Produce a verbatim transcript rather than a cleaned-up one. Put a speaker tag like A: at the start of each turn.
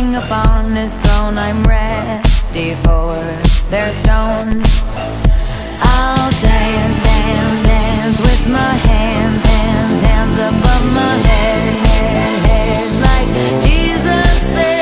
A: king upon his throne. I'm ready for their stones. I'll dance